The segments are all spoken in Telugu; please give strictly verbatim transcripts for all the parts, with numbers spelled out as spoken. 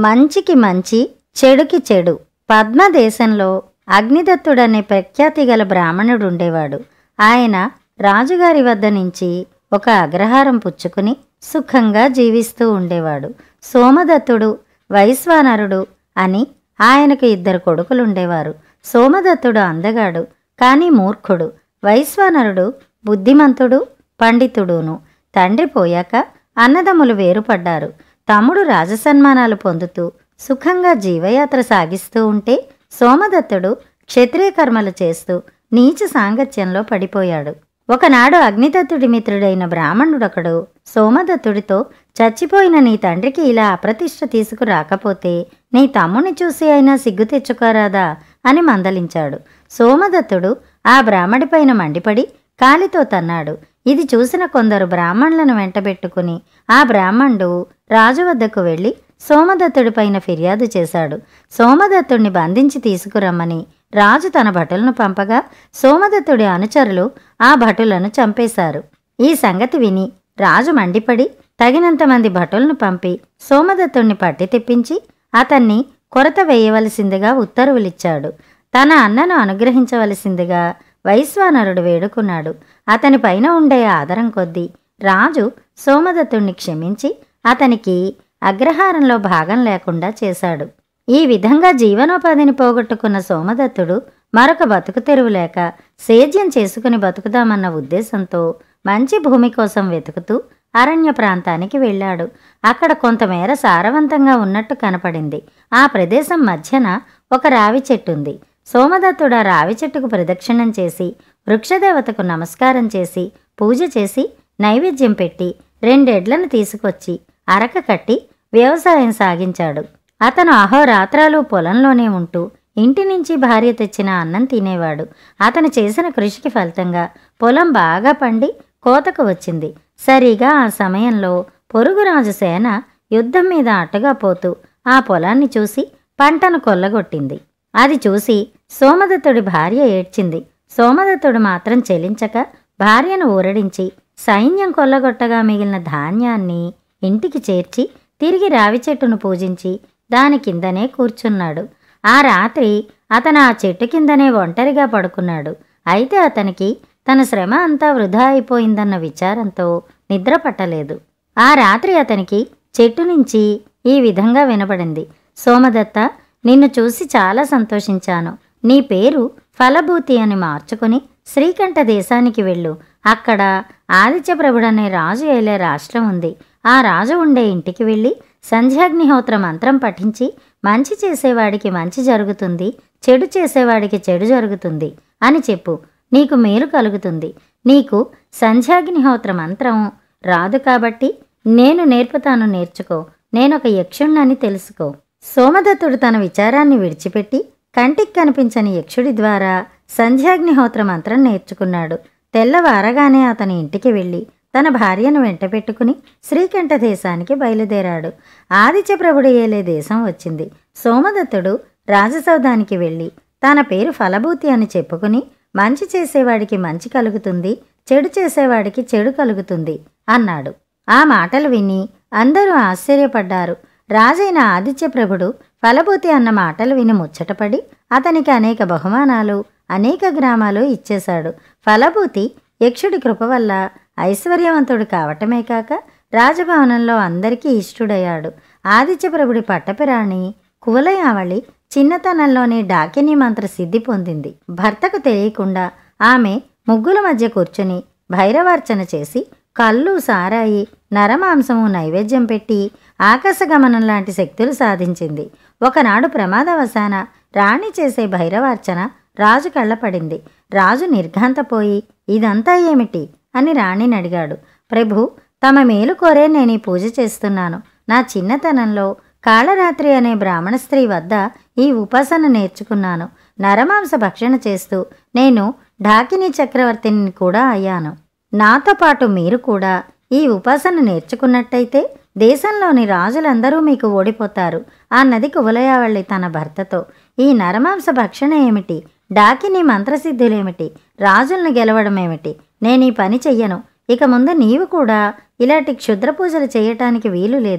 మంచికి మంచి, చెడుకి చెడు. పద్మదేశంలో అగ్నిదత్తుడనే ప్రఖ్యాతి గల బ్రాహ్మణుడుండేవాడు. ఆయన రాజుగారి వద్ద నుంచి ఒక అగ్రహారం పుచ్చుకుని సుఖంగా జీవిస్తూ ఉండేవాడు. సోమదత్తుడు, వైశ్వానరుడు అని ఆయనకు ఇద్దరు కొడుకులుండేవారు. సోమదత్తుడు అందగాడు, కానీ మూర్ఖుడు. వైశ్వానరుడు బుద్ధిమంతుడు, పండితుడును. తండ్రి పోయాక అన్నదమ్ములు వేరుపడ్డారు. తమ్ముడు రాజసన్మానాలు పొందుతూ సుఖంగా జీవయాత్ర సాగిస్తూ ఉంటే సోమదత్తుడు క్షత్రియ కర్మలు చేస్తూ నీచ సాంగత్యంలో పడిపోయాడు. ఒకనాడు అగ్నిదత్తుడి మిత్రుడైన బ్రాహ్మణుడొకడు సోమదత్తుడితో, చచ్చిపోయిన నీ తండ్రికి ఇలా అప్రతిష్ఠ తీసుకురాకపోతే నీ తమ్ముని చూసి అయినా సిగ్గు తెచ్చుకోరాదా అని మందలించాడు. సోమదత్తుడు ఆ బ్రాహ్మడిపైన మండిపడి కాలితో తన్నాడు. ఇది చూసిన కొందరు బ్రాహ్మణులను వెంటబెట్టుకుని ఆ బ్రాహ్మణుడు రాజు వద్దకు వెళ్లి సోమదత్తుడిపైన ఫిర్యాదు చేశాడు. సోమదత్తుడిని బంధించి తీసుకురమ్మని రాజు తన భటులను పంపగా సోమదత్తుడి అనుచరులు ఆ భటులను చంపేశారు. ఈ సంగతి విని రాజు మండిపడి తగినంతమంది భటులను పంపి సోమదత్తుడిని పట్టి తెప్పించి అతన్ని కొరత వేయవలసిందిగా ఉత్తర్వులిచ్చాడు. తన అన్నను అనుగ్రహించవలసిందిగా వైశ్వానరుడు వేడుకున్నాడు. అతని పైన ఉండే ఆదరం కొద్దీ రాజు సోమదత్తుణ్ణి క్షమించి అతనికి అగ్రహారంలో భాగం లేకుండా చేశాడు. ఈ విధంగా జీవనోపాధిని పోగొట్టుకున్న సోమదత్తుడు మరొక బతుకు తెరువు లేక సేద్యం చేసుకుని బతుకుదామన్న ఉద్దేశంతో మంచి భూమి కోసం వెతుకుతూ అరణ్య ప్రాంతానికి వెళ్ళాడు. అక్కడ కొంతమేర సారవంతంగా ఉన్నట్టు కనపడింది. ఆ ప్రదేశం మధ్యన ఒక రావి చెట్టుంది. సోమదత్తుడు ఆ రావి చెట్టుకు ప్రదక్షిణం చేసి వృక్షదేవతకు నమస్కారం చేసి పూజ చేసి నైవేద్యం పెట్టి రెండెడ్లను తీసుకొచ్చి అరక కట్టి వ్యవసాయం సాగించాడు. అతను అహోరాత్రాలు పొలంలోనే ఉంటూ ఇంటి నుంచి భార్య తెచ్చిన అన్నం తినేవాడు. అతను చేసిన కృషికి ఫలితంగా పొలం బాగా పండి కోతకు వచ్చింది. సరిగా ఆ సమయంలో పొరుగురాజు సేన యుద్ధం మీద అడ్డుగా పోతూ ఆ పొలాన్ని చూసి పంటను కొల్లగొట్టింది. అది చూసి సోమదత్తుడి భార్య ఏడ్చింది. సోమదత్తుడు మాత్రం చెలించక భార్యను ఊరడించి సైన్యం కొల్లగొట్టగా మిగిలిన ధాన్యాన్ని ఇంటికి చేర్చి తిరిగి రావి చెట్టును పూజించి దాని కిందనే కూర్చున్నాడు. ఆ రాత్రి అతను ఆ చెట్టు కిందనే ఒంటరిగా పడుకున్నాడు. అయితే అతనికి తన శ్రమ అంతా వృధా అయిపోయిందన్న విచారంతో నిద్ర పట్టలేదు. ఆ రాత్రి అతనికి చెట్టు నుంచి ఈ విధంగా వినపడింది: సోమదత్త, నిన్ను చూసి చాలా సంతోషించాను. నీ పేరు ఫలభూతి అని మార్చుకుని శ్రీకంఠ దేశానికి వెళ్ళు. అక్కడ ఆదిత్యప్రభుడనే రాజు ఏలే రాష్ట్రం ఉంది. ఆ రాజు ఉండే ఇంటికి వెళ్ళి సంధ్యాగ్నిహోత్ర మంత్రం పఠించి మంచి చేసేవాడికి మంచి జరుగుతుంది, చెడు చేసేవాడికి చెడు జరుగుతుంది అని చెప్పు. నీకు మేలు కలుగుతుంది. నీకు సంధ్యాగ్నిహోత్ర మంత్రం రాదు కాబట్టి నేను నేర్పుతాను, నేర్చుకో. నేనొక యక్షుణ్ణని తెలుసుకో. సోమదత్తుడు తన విచారాన్ని విడిచిపెట్టి కంటికి కనిపించని యక్షుడి ద్వారా సంధ్యాగ్నిహోత్ర మంత్రం నేర్చుకున్నాడు. తెల్లవారగానే అతని ఇంటికి వెళ్ళి తన భార్యను వెంటపెట్టుకుని శ్రీకంఠ దేశానికి బయలుదేరాడు. ఆదిత్యప్రభుడు ఏలే దేశం వచ్చింది. సోమదత్తుడు రాజసౌధానికి వెళ్ళి తన పేరు ఫలభూతి అని చెప్పుకుని మంచి చేసేవాడికి మంచి కలుగుతుంది, చెడు చేసేవాడికి చెడు కలుగుతుంది అన్నాడు. ఆ మాటలు విని అందరూ ఆశ్చర్యపడ్డారు. రాజైన ఆదిత్యప్రభుడు ఫలభూతి అన్న మాటలు విని ముచ్చటపడి అతనికి అనేక బహుమానాలు, అనేక గ్రామాలు ఇచ్చేశాడు. ఫలభూతి యక్షుడి కృప వల్ల ఐశ్వర్యవంతుడు కావటమే కాక రాజభవనంలో అందరికీ ఇష్టుడయ్యాడు. ఆదిత్యప్రభుడి పట్టపిరాణి కువలయావళి చిన్నతనంలోనే డాకినీ మంత్ర సిద్ధి పొందింది. భర్తకు తెలియకుండా ఆమె ముగ్గుల మధ్య కూర్చుని భైరవార్చన చేసి కళ్ళు, సారాయి, నరమాంసము నైవేద్యం పెట్టి ఆకాశగమనం లాంటి శక్తులు సాధించింది. ఒకనాడు ప్రమాదవశాన రాణి చేసే భైరవార్చన రాజు కళ్ళపడింది. రాజు నిర్ఘాంతపోయి ఇదంతా ఏమిటి అని రాణిని అడిగాడు. ప్రభు, తమ మేలు కోరే నేను ఈ పూజ చేస్తున్నాను. నా చిన్నతనంలో కాళరాత్రి అనే బ్రాహ్మణ స్త్రీ వద్ద ఈ ఉపాసన నేర్చుకున్నాను. నరమాంస భక్షణ చేస్తూ నేను ఢాకినీ చక్రవర్తిని కూడా అయ్యాను. నాతో పాటు మీరు కూడా ఈ ఉపాసన నేర్చుకున్నట్టయితే దేశంలోని రాజులందరూ మీకు ఓడిపోతారు అన్నది కువలయావళి తన భర్తతో. ఈ నరమాంస భక్షణ ఏమిటి, డాకినీ మంత్రసిద్ధులేమిటి, రాజులను గెలవడమేమిటి? నేను ఈ పని చెయ్యను. ఇక ముందు నీవు కూడా ఇలాంటి క్షుద్ర పూజలు చేయటానికి వీలు లేదు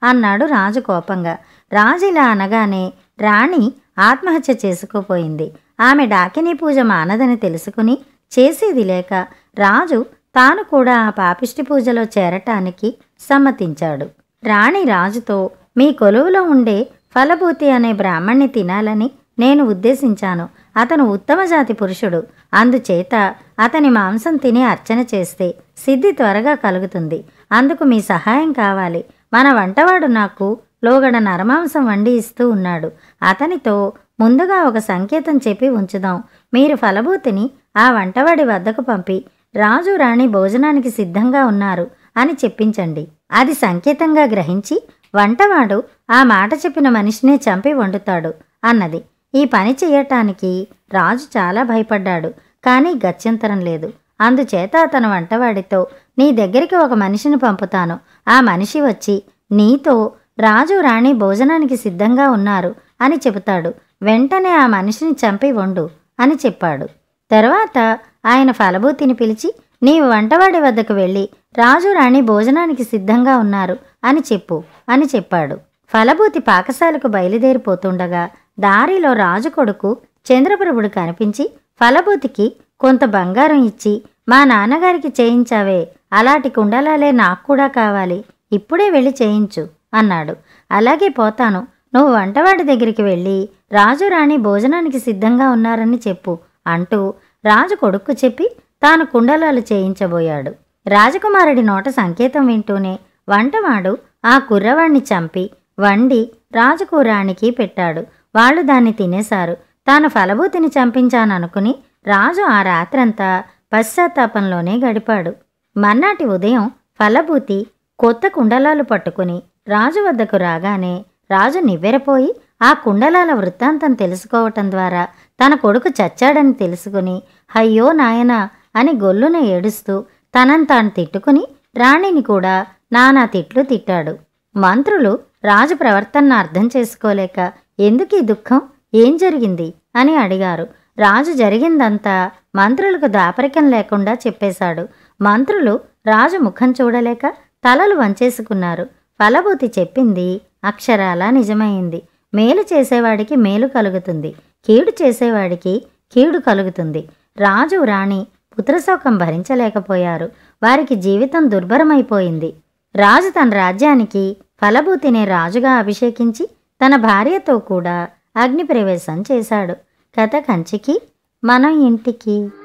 అన్నాడు రాజు కోపంగా. రాజు ఇలా అనగానే రాణి ఆత్మహత్య చేసుకోపోయింది. ఆమె డాకినీ పూజ మానదని తెలుసుకుని చేసేది లేక రాజు తాను కూడా ఆ పాపిష్టి పూజలో చేరటానికి సమ్మతించాడు. రాణి రాజుతో, మీ కొలువులో ఉండే ఫలభూతి అనే బ్రాహ్మణ్ణి తినాలని నేను ఉద్దేశించాను. అతను ఉత్తమ జాతి పురుషుడు. అందుచేత అతని మాంసం తిని అర్చన చేస్తే సిద్ధి త్వరగా కలుగుతుంది. అందుకు మీ సహాయం కావాలి. మన వంటవాడు నాకు లోగడ నరమాంసం వండి ఇస్తూ ఉన్నాడు. అతనితో ముందుగా ఒక సంకేతం చెప్పి ఉంచుదాం. మీరు ఫలభూతిని ఆ వంటవాడి వద్దకు పంపి రాజు రాణి భోజనానికి సిద్ధంగా ఉన్నారు అని చెప్పించండి. అది సంకేతంగా గ్రహించి వంటవాడు ఆ మాట చెప్పిన మనిషినే చంపి వండుతాడు అన్నది. ఈ పని చేయటానికి రాజు చాలా భయపడ్డాడు. కానీ గత్యంతరం లేదు. అందుచేత అతను వంటవాడితో, నీ దగ్గరికి ఒక మనిషిని పంపుతాను. ఆ మనిషి వచ్చి నీతో రాజు రాణి భోజనానికి సిద్ధంగా ఉన్నారు అని చెబుతాడు. వెంటనే ఆ మనిషిని చంపి వండు అని చెప్పాడు. తర్వాత ఆయన ఫలభూతిని పిలిచి, నీవు వంటవాడి వద్దకు వెళ్ళి రాజు రాణి భోజనానికి సిద్ధంగా ఉన్నారు అని చెప్పు అని చెప్పాడు. ఫలభూతి పాకశాలకు బయలుదేరిపోతుండగా దారిలో రాజు కొడుకు చంద్రప్రభుడు కనిపించి ఫలభూతికి కొంత బంగారం ఇచ్చి, మా నాన్నగారికి చేయించావే అలాంటి కుండలాలే నాకు కూడా కావాలి, ఇప్పుడే వెళ్ళి చేయించు అన్నాడు. అలాగే పోతాను. నువ్వు వంటవాడి దగ్గరికి వెళ్ళి రాజు రాణి భోజనానికి సిద్ధంగా ఉన్నారని చెప్పు అంటూ రాజు కొడుక్కు చెప్పి తాను కుండలాలు చేయించబోయాడు. రాజకుమారుడి నోట సంకేతం వింటూనే వంటవాడు ఆ కుర్రవాణ్ణి చంపి వండి రాజుకు రాణికి పెట్టాడు. వాళ్ళు దాన్ని తినేశారు. తాను ఫలభూతిని చంపించాననుకుని రాజు ఆ రాత్రంతా పశ్చాత్తాపంలోనే గడిపాడు. మర్నాటి ఉదయం ఫలభూతి కొత్త కుండలాలు పట్టుకుని రాజు వద్దకు రాగానే రాజు నివ్వెరపోయి ఆ కుండలాల వృత్తాంతం తెలుసుకోవటం ద్వారా తన కొడుకు చచ్చాడని తెలుసుకుని అయ్యో నాయనా అని గొల్లున ఏడుస్తూ తనను తాను తిట్టుకుని రాణిని కూడా నానా తిట్లు తిట్టాడు. మంత్రులు రాజు ప్రవర్తనను అర్థం చేసుకోలేక ఎందుకీ దుఃఖం, ఏం జరిగింది అని అడిగారు. రాజు జరిగిందంతా మంత్రులకు దాపరికం లేకుండా చెప్పేశాడు. మంత్రులు రాజు ముఖం చూడలేక తలలు వంచేసుకున్నారు. ఫలభూతి చెప్పింది అక్షరాలా నిజమైంది. మేలు చేసేవాడికి మేలు కలుగుతుంది, కీడు చేసేవాడికి కీడు కలుగుతుంది. రాజు రాణి పుత్రశోకం భరించలేకపోయారు. వారికి జీవితం దుర్భరమైపోయింది. రాజు తన రాజ్యానికి ఫలభూతినే రాజుగా అభిషేకించి తన భార్యతో కూడా అగ్నిప్రవేశం చేశాడు. కథ కంచికి, మనం ఇంటికి.